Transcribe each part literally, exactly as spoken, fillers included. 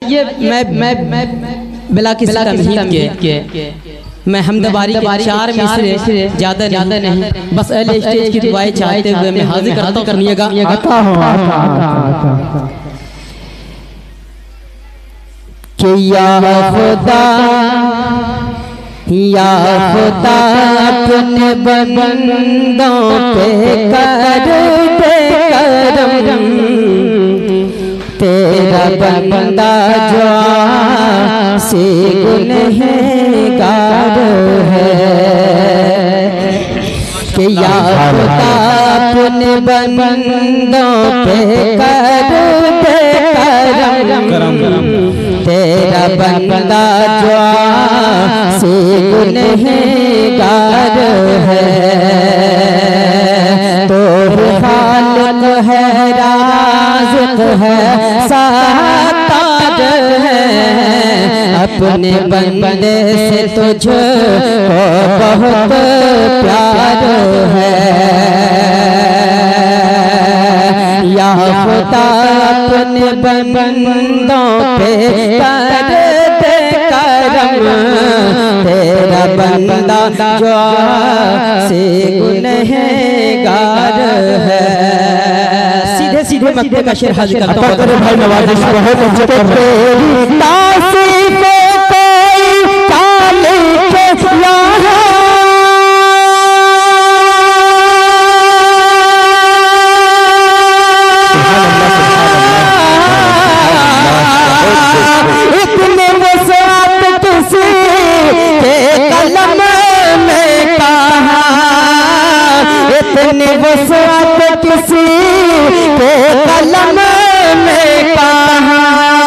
ये मैं मैं मैं बिला किसी तमहीद के मैं हमदबारी के चार मिसरे ज्यादा ज्यादा नहीं, बस अहले स्टेज की दुआएं चाहते हुए मैं हाजिर करता हूं। सुनिएगा। आता हूं आता आता कि या खुदा या खुदा अपने बंदों पे कर दे करम, तेरा बंदा जो से गुनहगार है कि या खुदा अपने बंदों पे कर दे करम, तेरा बंदा जो से गुनहगार है। तो खालिक है, राज़िक़ है, सातार है, अपने बंदे से तुझको बहुत प्यार है। या खुदा अपने बंदों पे कर दे करम, तेरा बंदा जो से गुनहगार है। सीधे सीधे मक्के का शेर हाजिर करता हूं भाई नवाजिश बहुत अच्छे तेरी तासीफ कोई काले के यहाँ इतने वसात किसी के कलम में कहा, इतने वसात किसी के कलम में कहा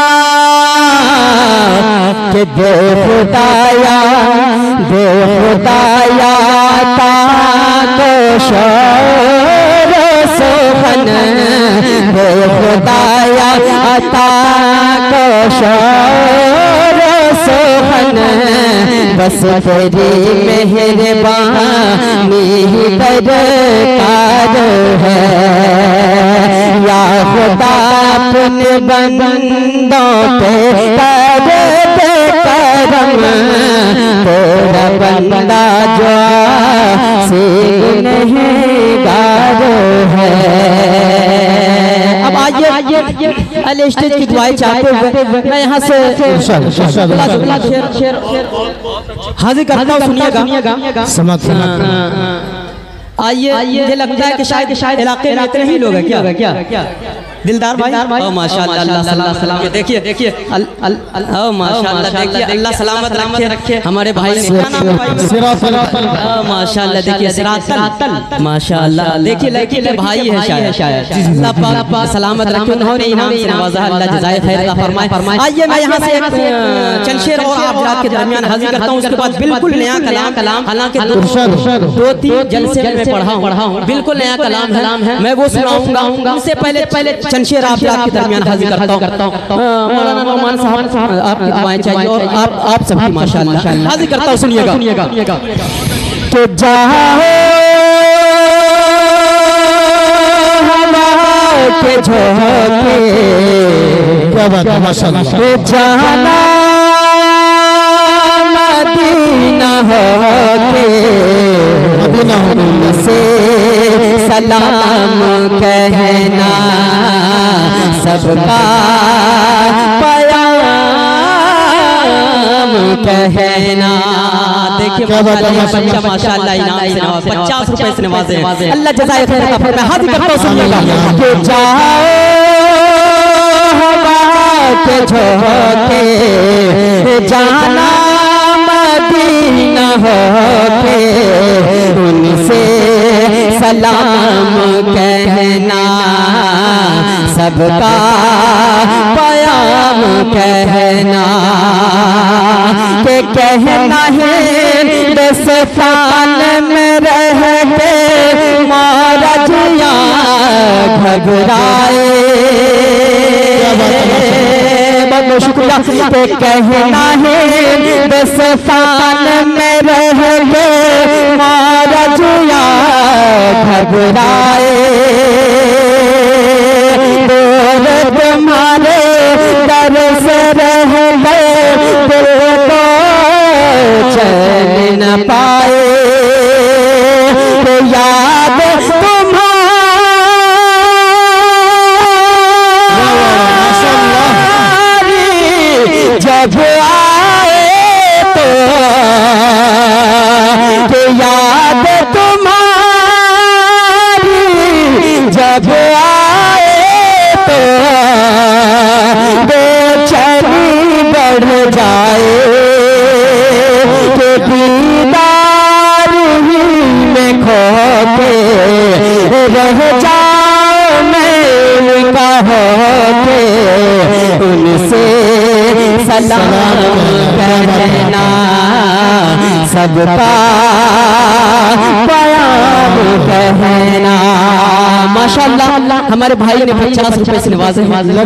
कि दे खुदाया दे खुदाया ताको शौर सुखन, दे खुदाया ताको शौर सुखन, बस तेरी मेहरबानी दरकार है। या खुदा अपने बंदों पे कर दे करम, तेरा बंदा जो से गुनहगार है। अब आइए अहले स्टेज की दुआएं चाहते हुए मैं यहाँ से हाजिर करता हूँ। सुनिएगा। आइए, ये लगता है कि शायद शायद इलाके में इतने ही लोग हैं क्या क्या दिलदार भाई? ओ माशाअल्लाह, अल्लाह सलामत, देखिए देखिए ओ माशाअल्लाह, देखिए अल्लाह सलामत रखे हमारे भाई ने। क्या नाम है भाई? माशाअल्लाह, देखिए सिरातल, माशाअल्लाह, देखिए देखिए भाई है शायद शायद अल्लाह पाक सलामत रखे, उन्होंने इनाम से नवाजा, अल्लाह जज़ाए खैर अता फरमाए। आइए मैं यहाँ से चंद शेर और आप हज़रात के दरमियान हाजिर करता हूँ, उसके बाद बिल्कुल नया कलाम कलाम हालांकि दो तीन जलसे में पढ़ा हूँ, बिल्कुल नया कलाम है, मैं वो सुनाऊंगा। उससे पहले पहले चंद शेर आप के दरमियान हाजिर करता हूँ। मौलाना नौमान साहब आपकी दुआएं चाहिए और आप आप सबकी माशाअल्लाह हाजिर करता हूँ। सुनिएगा। तो जाओ हवा के झोंके, क्या बात है माशाअल्लाह, तो जाना मदीना होके, मदीना होके से सलाम कहना, सबका पयाम कहना। देखिए बच्चा माशाअल्लाह इनाम से नवाज, पचास रुपए से नवाजे, अल्लाह जज़ाए खैर अता फरमाए। हाजिर करता हूँ। सुनिएगा कि जाओ हवा के झोंके, जाना मदीना होके, उनसे सलाम कहना, सबका पयाम कहना, के कहना है दस साल में रह के महाराजिया घबराए, बहुत शुक्रिया। के कहना है दस साल में रह के महाराजिया घबराए, तुम्हारे दर से जब आए तो कि याद तुम्हारी जब आए तो बेचैनी बढ़ जाए कि दीदार ही में खो के रह जाओ मैं कहो के उनसे सलाम कहना सबका प्यार कहना। माशाअल्लाह हमारे भाई ने पचास रुपए से नवाजे।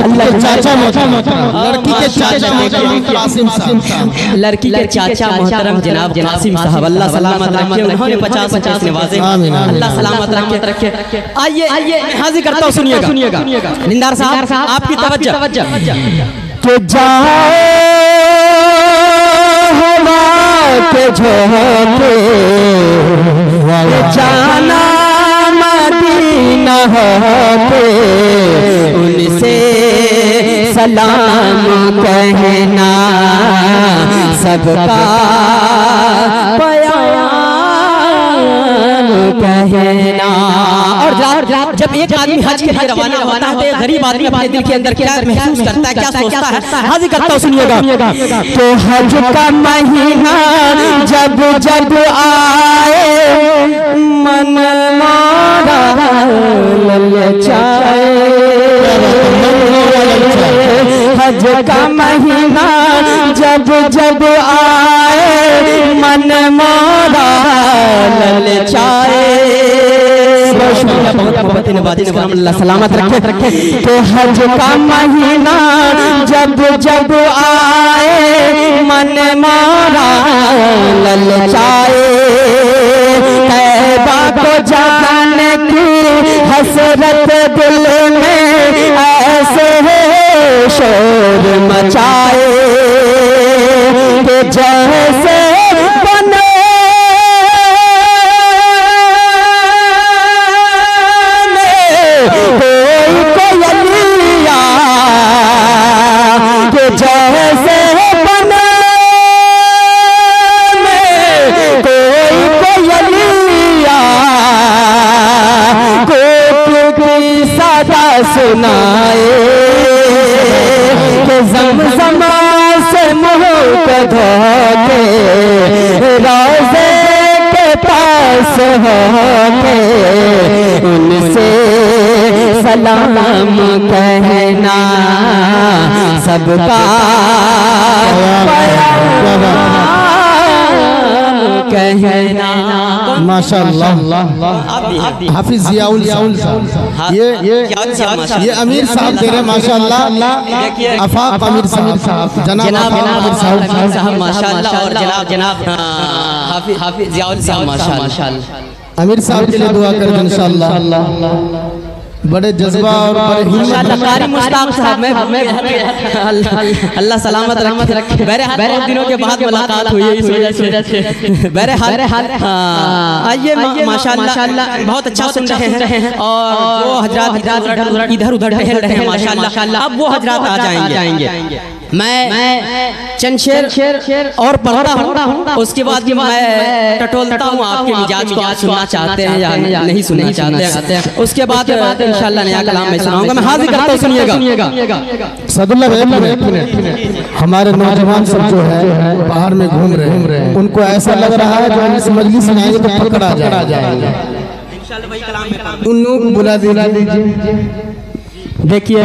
लड़की के चाचा मोहतरम जनाब कासिम साहब अल्लाह सलामत रखे, उन्होंने पचास पचास नवाजे। अल्लाह सलामत रखे। आइए आइए हाजिर करता हूँ, सुनिएगा सुनिएगा निंदार साहब आपकी तवज्जो। तो जाओ हवा के झोंके जाना मदीना होके उनसे सलाम कहना सबका प्यार कहना। और जब एक आदमी हज के लिए रवाना होता है तो गरीब आदमी अपने दिल के अंदर क्या महसूस करता है, क्या सोचता है, हाजिर करता हूँ, सुनिएगा। तो हज का महीना जब जब आए मन मारा ललचाए, हज का महीना जब जब आए मन मारा ललचाए। सलामत रखे। तो हज का महीना जब जब आए मन मारा ललचाए, तैबा को जाने की हसरत दिल में ऐसे शोर मचाए कि जैसे बने कोई कोयलिया कि जैसे बने कोई कोयलिया कोट की सदा सुनाए कि ज़मज़म से मुँह को धोके रोज़े के पास होके उनसे सलाम कहना सबका कहना। माशाअल्लाह हाफिज जियाउल साहब, ये ये ये अमीर साहब दे रहे माशाअल्लाह, आफाक अमीर साहब जनाब अमीर साहब माशाअल्लाह, और जनाब जनाब हाफिज हाफिज जियाउल साहब माशाअल्लाह। अमीर साहब के लिए दुआ करें इंशाअल्लाह, बड़े जज्बा और बड़े माशाअल्लाह। कारी मुश्ताक साहब में अल्लाह सलामत रखे। बहरहाल बहुत दिनों के बाद मुलाकात हुई है, इस वजह से बहरहाल आइए माशाअल्लाह बहुत अच्छा सुन रहे हैं। और वो हजरात इधर उधर टहल रहे हैं माशाअल्लाह, अब वो हजरात आ जाएंगे। मैं चंद शेर और पढ़ता हूँ, उसके बाद मैं टटोलता हूँ आपके मिजाज को, आप सुनना चाहते हैं या नहीं सुनना चाहते हैं। उसके बाद इंशाअल्लाह नया कलाम मैं सुनाऊंगा। मैं हाजिर करता हूँ, सुनिएगा। सदुल्लाह हमारे नौजवान सब जो है बाहर में घूम रहे हैं, उनको ऐसा लग रहा है जो इस मजलिस में आएंगे तो पकड़ा जाएगा। उन लोगों को बुला दीजिए। देखिए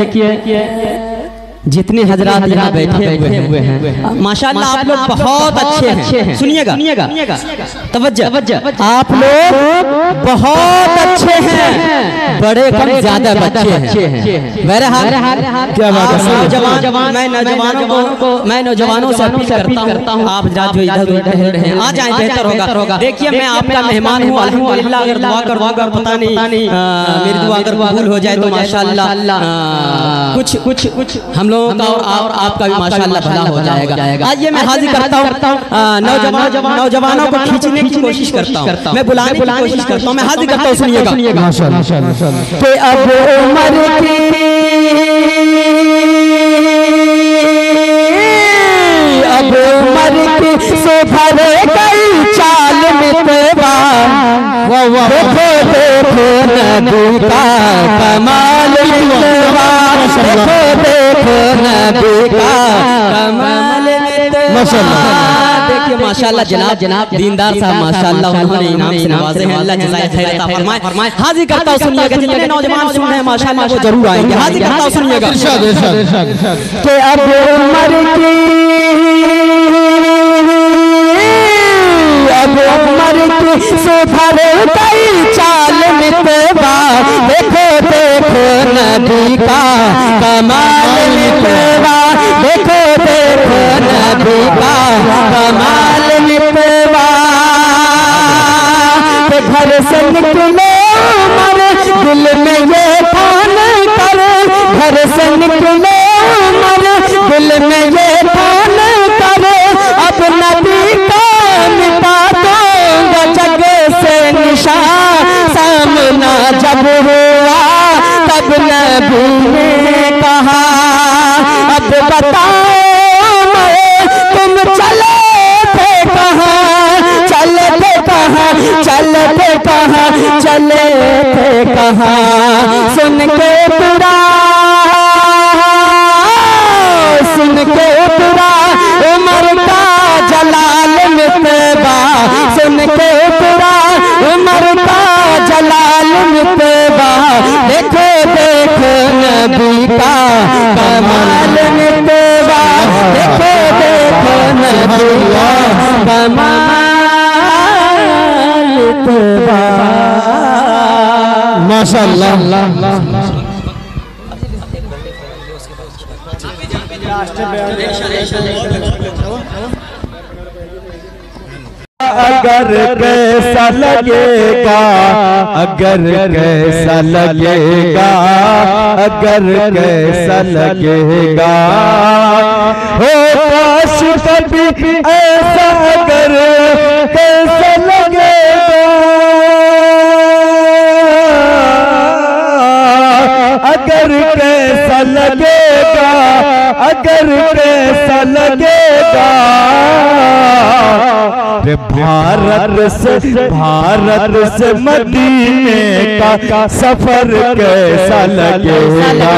जितने हजरात यहाँ बैठे हुए हैं माशाअल्लाह, आप लोग बहुत अच्छे हैं। सुनिएगा तवज्जो, आप लोग बहुत अच्छे हैं, बड़े कम ज्यादा बच्चे हैं। बहरहाल क्या बात है, नौजवान मैं नौजवानों को मैं नौजवानों से अपील करता हूँ, आप हजरात जो इधर उधर टहल रहे हैं आ जाएं, बेहतर होगा। देखिए मैं आपका मेहमान हूँ अल्हम्दुलिल्लाह, अगर दुआ करवाऊंगा पता नहीं मेरी दुआ अगर कबूल हो जाए तो माशाअल्लाह कुछ कुछ कुछ हम लोगों का और आपका भी माशाअल्लाह भला हो जाएगा। आइए मैं हाजिर करता हूँ, नौजवान नौजवानों को खींचने की कोशिश करता हूँ, मैं बुलाने की कोशिश करता हूँ। मैं हाजिर करता हूँ, सुनिएगा। माशाअल्लाह कि अब उम्र की सुधर गई चाल मितवा, देखो देखो नबी का कमाल मितवा, देखो देखो नबी का कमाल मितवा। देखिए माशाल्लाह जनाब जनाब दीनदार साहब माशाल्लाह उन्होंने इनाम से नवाजे हैं, अल्लाह जज़ाए खैर अता फरमाए फरमाए। हाजिर करता हूं सुनिएगा, जितने नौजवान सुन रहे हैं माशाल्लाह वो जरूर आएंगे। हाजिर करता हूं सुनिएगा इरशाद इरशाद इरशाद कि अब उमर की अब उमर की सुधर गई चाल मितवा, देखो देखो नबी का कमाल मितवा, देखो देखो नबी का कमाल मितवा। घर से निकले उमर दिल में ये ठान कर, घर से निकले उमर दिल में ये ठान कर, अब नबी का मिटा दूंगा जग से निशान। सामना जब हुआ तब नबी ने कहा, अब बताओ तुम चले थे कहाँ, चले थे कहाँ, चले थे कहाँ, चले थे कहाँ। सुन के बुरा सुन के बुरा उमर का जलाल मितवा, सुन के बुरा उमर का जलाल मितवा, देखो देखो नबी का कमाल मितवा, देखो देखो नबी का कमाल मितवा। माशाअल्लाह। अगर कैसा लगेगा, अगर कैसा लगेगा, अगर कैसा लगेगा, हो काश कभी ऐसा अगर कैसा लगेगा, अगर कैसा लगेगा, अगर कैसा लगेगा। भारत से भारत से मदीने का सफर कैसा लगेगा,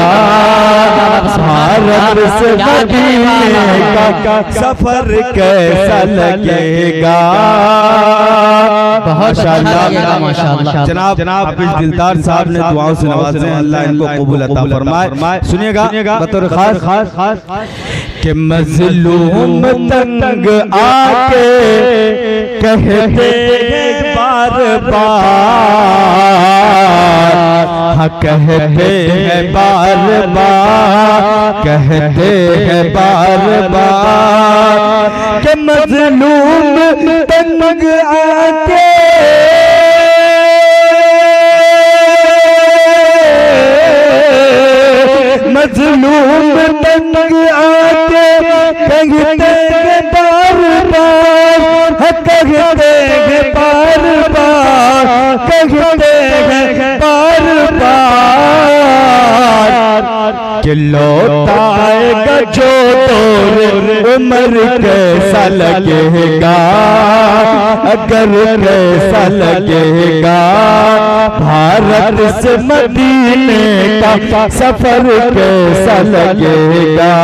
भारत से मदीने का सफर कैसा लगेगा। माशाअल्लाह माशाअल्लाह। जनाब जनाब हाफिज दिलदार साहब ने दुआओं से नवाजे हैं, अल्लाह इनको कबूल अता फरमाए। सुनिएगा बतौर खास खास खास कि मजलूम तंग आके कहते हैं बार बार, हाँ कहते हैं बार बार, कहते हैं बार बार कि मजलूम तंग आके मजलूम तंग आके कहते हैं बार बार, कहते हैं बार बार, कहते हैं बार बार कि लौटाएगा जो दौर उम्र कैसा लगेगा, अगर कैसा लगेगा। भारत से मदीने का सफर कैसा लगेगा।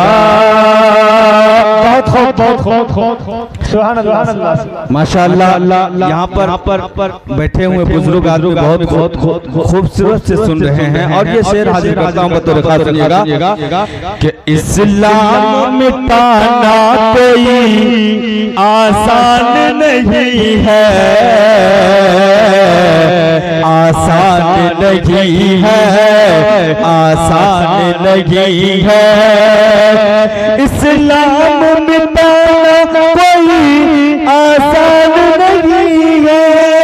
बहुत खूब बहुत खूब बहुत खूब सुभान अल्लाह माशाअल्लाह। यहाँ पर पर बैठे हुए बुजुर्ग आदमी बहुत बहुत खूबसूरत से सुन रहे हैं और ये शेर हाजिर करता हूँ बतौर खास सुनिएगा कि इस्लाम मिटाना कोई आसान नहीं है, आसान नहीं है, आसान नहीं है। इस्लाम मिटाना कोई आसान नहीं है,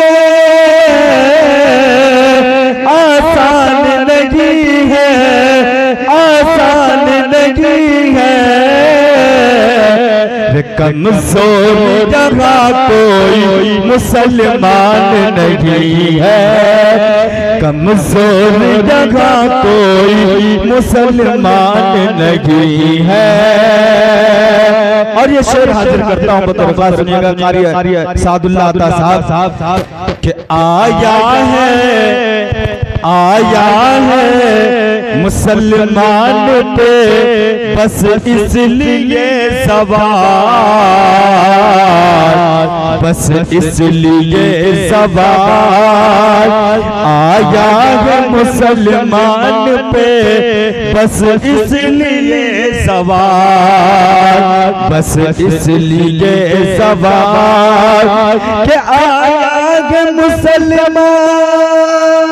आसान नहीं है, आसान नहीं है। कमजोर जगह कोई मुसलमान नहीं है, कमजोर जगह कोई मुसलमान नहीं है। और ये शेर हाजिर करता हूँ बतौर खास, सुनिएगा कारी सादुल्लाह अता साहब कि आया है आया है मुसलमान पे बस इसलिए सवार, बस इसलिए सवार आया है मुसलमान पे बस इसलिए सवार, बस इसलिए सवार कि आया है मुसलमान,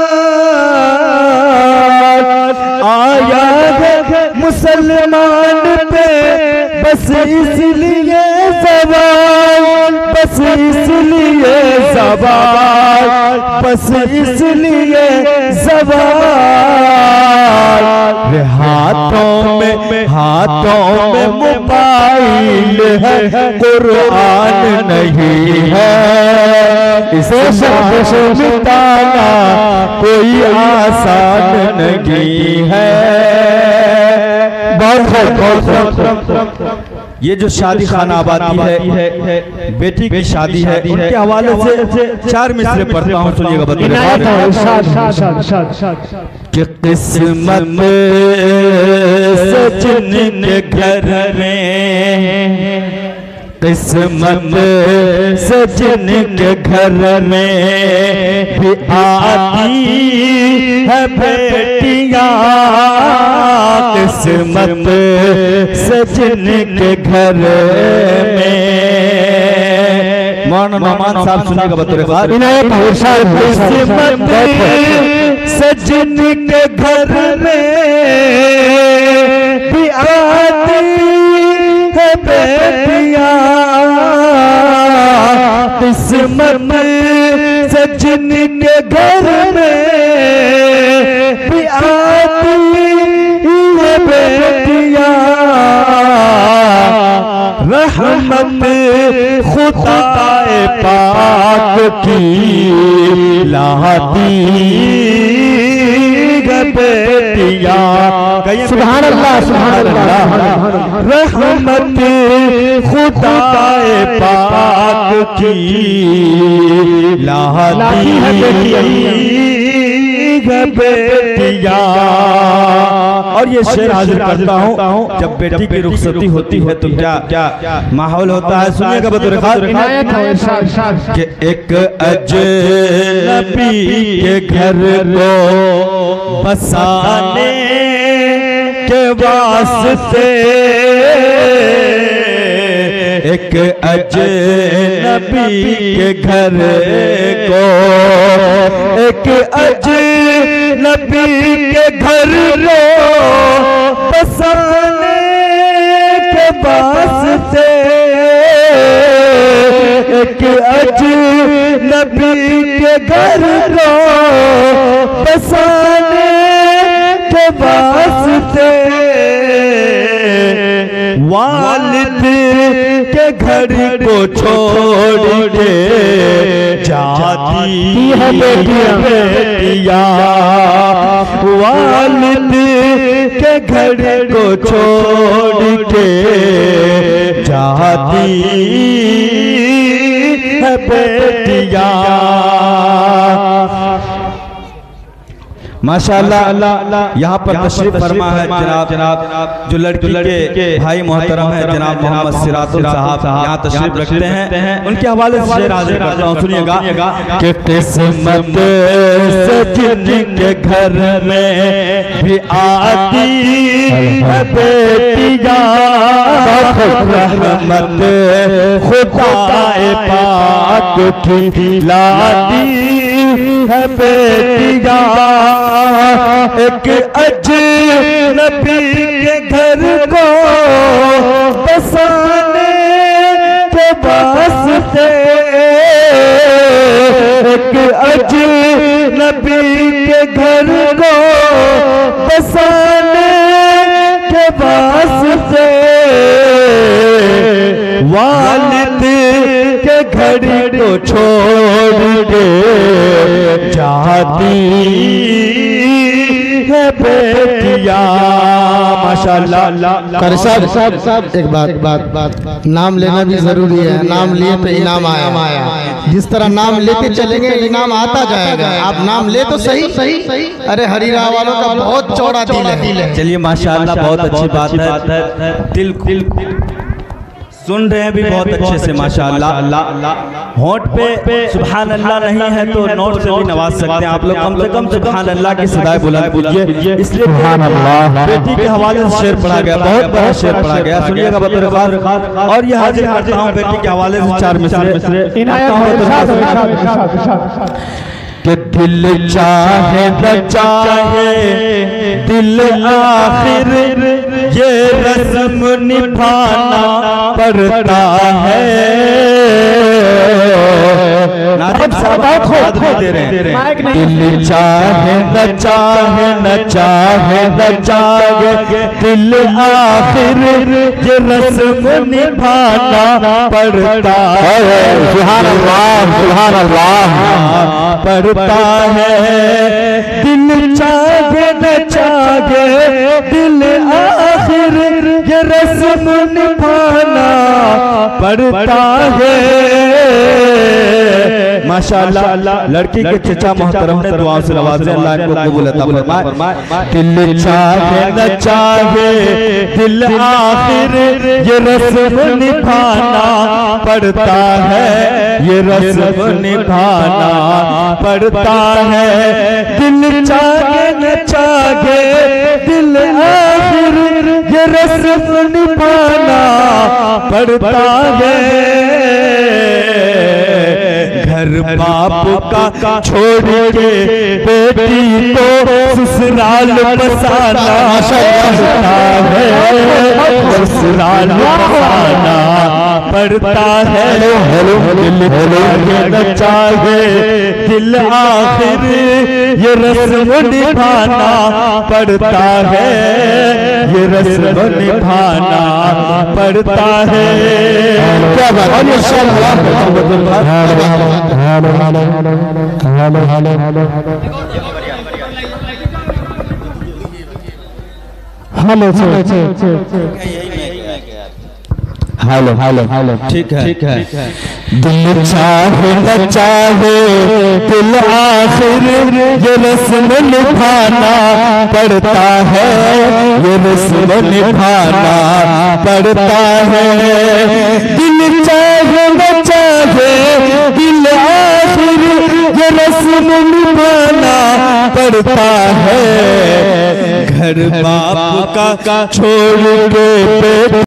आया है मुसलमान पे बस इसलिए सवाल, बस इसलिए सवाल, बस इसलिए सवाल। हाथों में हाथों में मोबाइल है, कुरान नहीं है, इसे मिटाना कोई आसान नहीं है। बहुत बहुत ये जो शादी खाना आबादी है, बेटी की शादी है, उनके हवाले से चार मिसरे पढ़ता हूँ, सुनिएगा बताइए कि किस्मत सजन के घर में, किस्मत सजन के घर में भी आती है बेटियां, किस्मत सजन के घर में। मौलाना नौमान साहब सुनिएगा बतौर खास, किस्मत सजन के घर में भी आती है बेटियां, किस्मत सजन के घर में भी आती है बेटियां। रहमत खुदाए पाक की लाती बेटियां, सुभान अल्लाह सुभान अल्लाह। रहमत खुदाए पाक की लाती है बेटियां। और ये शेर हाजिर करता हूँ, जब बेटी की रुखसती होती है तो क्या क्या माहौल होता है, सुनिएगा बतौर खास कि एक अजनबी के घर को बसाने के वास्ते, एक अजनबी के घर को, एक अजनबी के घर को बसाने के वास्ते, एक अजनबी के घर को बसाने के वास्ते वालिद के घर को छोड़ के जाती है बेटियां, वालिद के घर को छोड़ के जाती है बेटियां। माशाअल्लाह यहाँ पर तशरीफ फरमा है जनाब जनाब जो लड़की के भाई मोहतरम है जनाब मोहम्मद सिराजुल साहब यहाँ तशरीफ रखते हैं, उनके हवाले से शेर हाजिर करता हूँ, सुनिएगा कि किस्मत सजन के घर में भी आती है बेटियां, रहमत खुदाए पाक की लाती है बेटियां। एक अजनबी के घर को बसाने के वास्ते, एक अजनबी के घर को बसाने के वास्ते वालिद के घर को छोड़ के जाती है बेटिया। माशाल्लाह। कर सब सब सब एक बात एक बात बात नाम लेना भी जरूरी है। नाम लिए तो इनाम आया। जिस तरह नाम लेते चलेंगे इनाम आता जाएगा। आप नाम ले तो सही सही। अरे हरीरा वालों का बहुत चौड़ा दिल है। चलिए माशाल्लाह, बहुत अच्छी बात है। दिल दिल सुन रहे हैं भी बहुत अच्छे से माशाल्लाह। होंठ पे सुभान अल्लाह नहीं है तो नोट से भी नवाज सकते हैं आप लोग। कम से कम सुभान अल्लाह की सदाएं बुलंद कीजिए। इसलिए सुभान अल्लाह बेटी के हवाले से शेर पढ़ा गया, बहुत बड़ा शेर पढ़ा गया, सुनिएगा बतौर खास। और ये हाजिर करता हूं बेटी के हवाले से चार मिसरे कि दिल चाहे न चाहे दिल आखिर ये रस्म निभाना पड़ता है। नाजिम साहब दे रहे हैं। दिल चाहे न चाहे न चाहे न चाहे दिल आखिर ये रस्म निभाना पड़ता है। सुभान अल्लाह सुभान अल्लाह पड़ता है। दिल चाहे न चाहे दिल आखिर ये रस्म निभाना पड़ता है। माशाअल्लाह, लड़की के चचा मोहतरम ने दुआ से नवाजे, अल्लाह इनको कबूल अता फरमाए। दिल चाहे न चाहे दिल आखिर ये रस्म निभाना पड़ता है। ये रस्म निभाना पड़ता है। दिल चाहे न चाहे दिल आखिर ये रस्म निभाना पड़ता है। घर बाप का छोड़ के बेटी को ससुराल बसाना पड़ता है। ससुराल बसाना पड़ता है। दिल चाहे दिल आखिर ये रस्म निभाना पड़ता है। ये रस्म निभाना पड़ता है। क्या बात हेलो हेलो हेलो ठीक है ठीक है। दिल चाहे न चाहे दिल आखिर ये रस्म निभाना पड़ता है। ये रस्म निभाना पड़ता है। दिल चाहे न चाहे दिल आखिर ये रस्म निभाना पड़ता है। घर बाप का छोड़ के